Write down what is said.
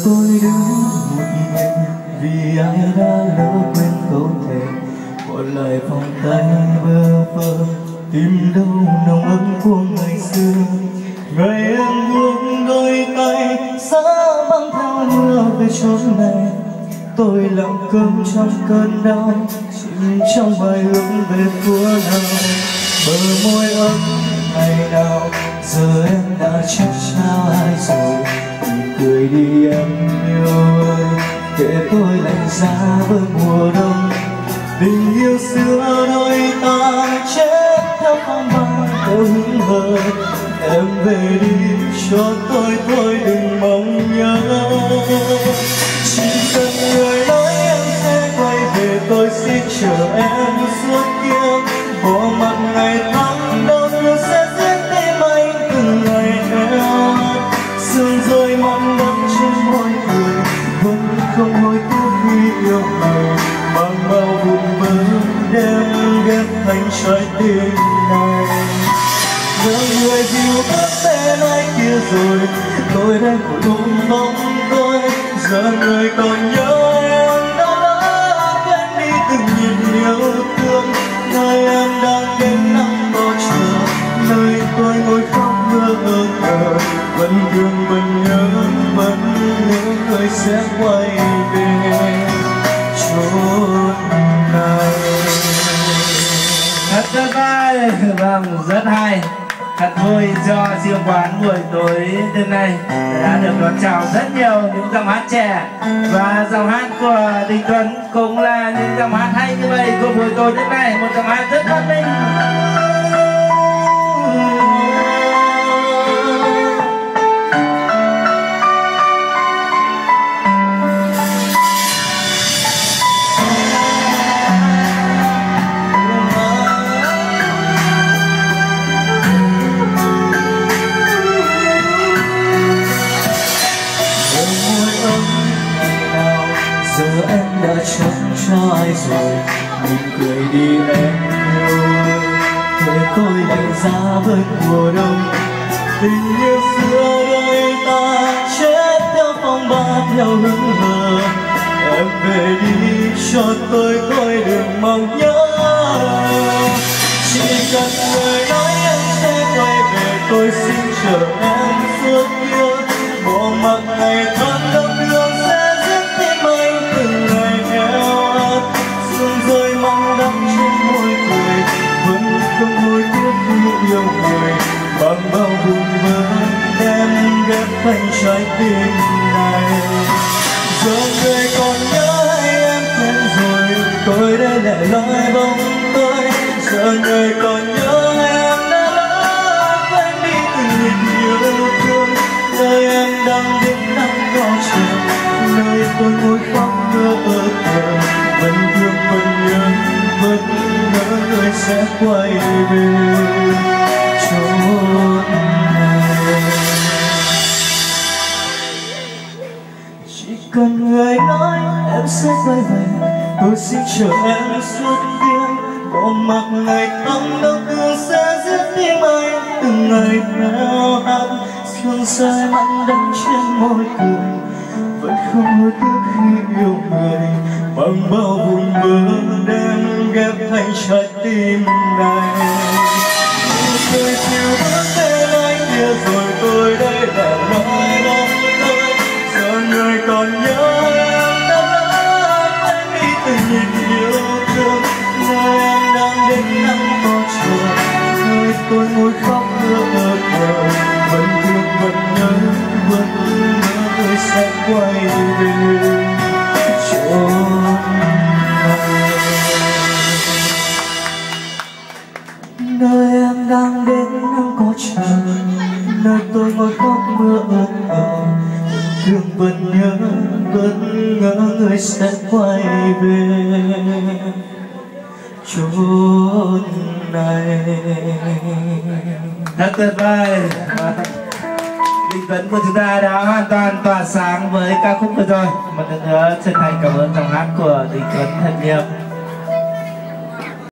tôi đứng một mình vì ai đã lỡ quên câu thề, bỏ lại vòng tay bơ vơ tìm đâu nồng ấm của ngày xưa. Ngày em buông đôi tay xa băng theo mưa về chốn này, tôi lặng câm trong cơn đau, chìm trong bài ước về của nào. Bờ môi ấm ngày nào giờ em đã chắc sao ai rồi, nhìn cười đi em yêu ơi, để tôi lạnh giá với mùa đông. Tình yêu xưa đôi ta chết theo phong ba theo hững hờ, em về đi cho tôi đừng mong nhớ. Chỉ cần người nói em sẽ quay về, tôi xin chờ em suốt kiếp. Bỏ mặt ngày tháng đau thương sẽ giết tim anh từng ngày eo át, sương rơi mong đắm trên môi cười, vẫn không hối tiếc khi yêu người. Mang bao vụn vỡ đem ghép thành trái tim này. Giờ người dìu bước xe nơi kia rồi, tôi đang vội ôm bóng tôi. Giờ người còn nhớ em đâu đã quên đi từng nhịp yêu thương. Nơi em đang đêm nắng có chờ, nơi tôi ngồi khóc mưa ơ ngờ. Vẫn thương vẫn nhớ người sẽ quay về chốn này. Thật tuyệt vời, vâng, rất hay. Thật vui cho riêng quán buổi tối đêm nay đã được đón chào rất nhiều những dòng hát trẻ, và dòng hát của Đình Tuấn cũng là những dòng hát hay như vậy của buổi tối đêm nay, một dòng hát rất văn minh. Chắc cho ai rồi, mình cười đi em yêu ơi, để tôi lạnh giá với mùa đông. Tình yêu xưa đôi ta chết theo phong ba theo hững hờ, em về đi cho tôi đừng mong nhớ. Chỉ cần người nói em sẽ quay về, tôi xin chờ em suốt kiếp. Bỏ mặc ngày tháng đau thương sẽ giết tim anh từng ngày eo át, sương rơi mong đắm trên môi cười, vẫn không hối tiếc khi yêu người. Bằng bao buồn vỡ đem ghép thành trái tim này. Giờ người còn nhớ hay em quên rồi, tôi đây lẻ loi bóng tôi. Giờ người còn nhớ hay em đã lỡ quên đi từng nhịp yêu thương. Nơi em đang đêm nắng có chờ, nơi tôi ngồi khóc mưa ơ ngờ. Vẫn thương vẫn nhớ người sẽ quay về chốn này. Chỉ cần người nói em sẽ quay về, tôi xin chờ em suốt đêm. Bỏ mặc ngày tháng đau thương sẽ giết tim anh từng ngày eo át, sương rơi mặn đắng trên môi cười, vẫn không hối tiếc khi yêu người. Bằng bao vụn vỡ đem ghép thành trái tim này. Người chiều bước bên anh kia rồi, tôi đây là loi bóng tôi. Giờ người còn nhớ em đã lỡ quên đi từng nhịp yêu thương. Nơi em đang đêm nắng có chờ, nơi tôi ngồi khóc mưa ơ ngờ. Vẫn thương vẫn nhớ người sẽ quay về chốn này. Nơi em đang đến nắng có chờ, nơi tôi ngồi khóc mưa ơ ngờ. Thương vẫn ngỡ người sẽ quay về chốn này. Thật tuyệt vời. Đình Tuấn của chúng ta đã hoàn toàn tỏa sáng với ca khúc vừa rồi. Một lần nữa chân thành cảm ơn dòng hát của Đình Tuấn thật nhiều.